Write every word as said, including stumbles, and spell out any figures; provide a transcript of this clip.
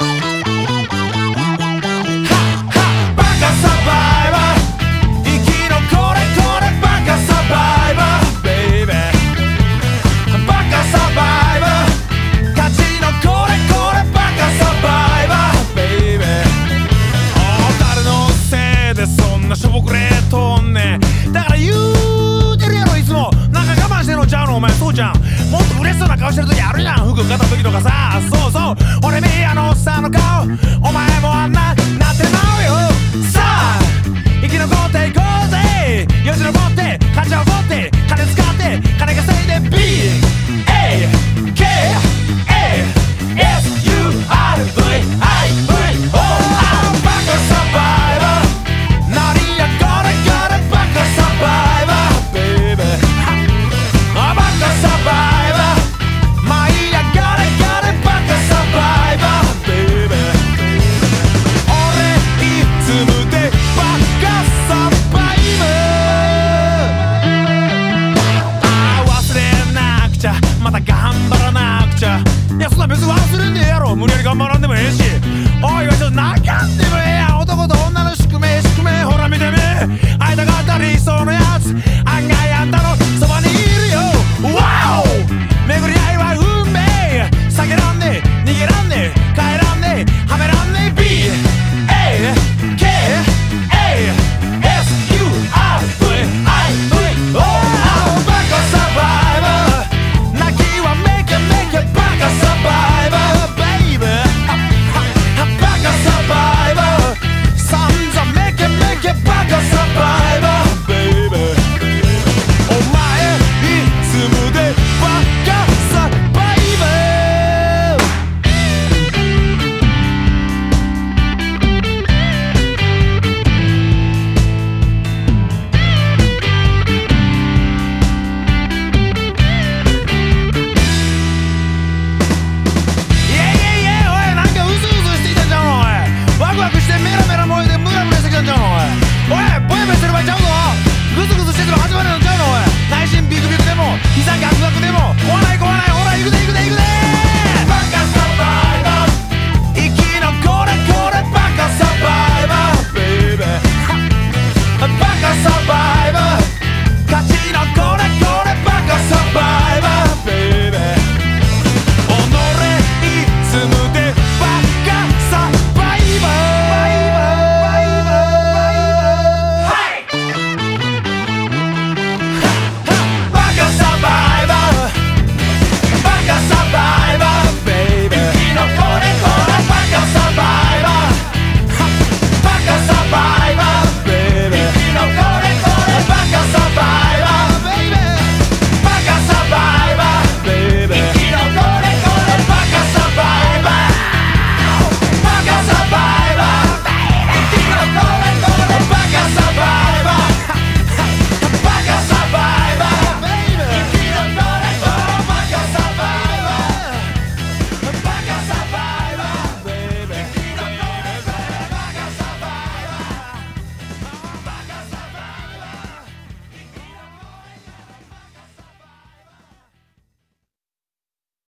しょぼくれとんねだから言うてるやろいつもなんか我慢してんのちゃうのお前そうじゃんもっと嬉しそうな顔してる時あるやん服買った時とかさそうそう俺見あのおっさんの顔お前もあんななってまうよさあ生き残っていこうぜよじ登って勝ち誇って金使って金稼いで ビー エー ケー エー エス ユー アール ブイ アイ ブイ オー バカサバイバーいやそんな別に忘れんでええやろ無理やり頑張らんでもええしおいわちょっと泣かんでもええやん男と女の宿命宿命ほら見てみ会いたかった理想のやつ